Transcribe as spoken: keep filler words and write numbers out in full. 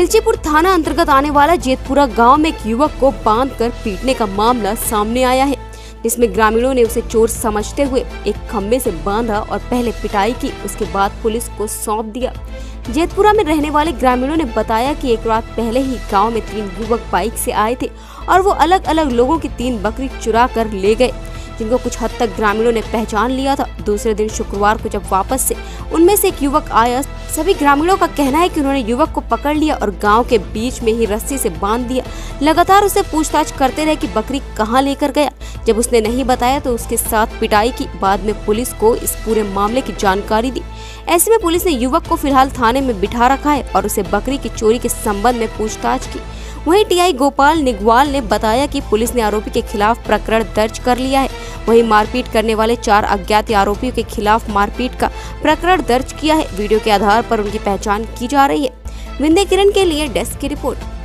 खिलचीपुर थाना अंतर्गत आने वाला जेतपुरा गांव में एक युवक को बांधकर पीटने का मामला सामने आया है, जिसमें ग्रामीणों ने उसे चोर समझते हुए एक खम्भे से बांधा और पहले पिटाई की, उसके बाद पुलिस को सौंप दिया। जेतपुरा में रहने वाले ग्रामीणों ने बताया कि एक रात पहले ही गांव में तीन युवक बाइक से आए थे और वो अलग अलग लोगों की तीन बकरी चुरा कर ले गए, जिनको कुछ हद तक ग्रामीणों ने पहचान लिया था। दूसरे दिन शुक्रवार को जब वापस से उनमें से एक युवक आया, सभी ग्रामीणों का कहना है कि उन्होंने युवक को पकड़ लिया और गांव के बीच में ही रस्सी से बांध दिया। लगातार उसे पूछताछ करते रहे कि बकरी कहां लेकर गया। जब उसने नहीं बताया तो उसके साथ पिटाई की। बाद में पुलिस को इस पूरे मामले की जानकारी दी। ऐसे में पुलिस ने युवक को फिलहाल थाने में बिठा रखा है और उसे बकरी की चोरी के संबंध में पूछताछ की। वहीं टीआई गोपाल निगवाल ने बताया कि पुलिस ने आरोपी के खिलाफ प्रकरण दर्ज कर लिया है। वहीं मारपीट करने वाले चार अज्ञात आरोपियों के खिलाफ मारपीट का प्रकरण दर्ज किया है। वीडियो के आधार पर उनकी पहचान की जा रही है। विंध्य किरण के लिए डेस्क की रिपोर्ट।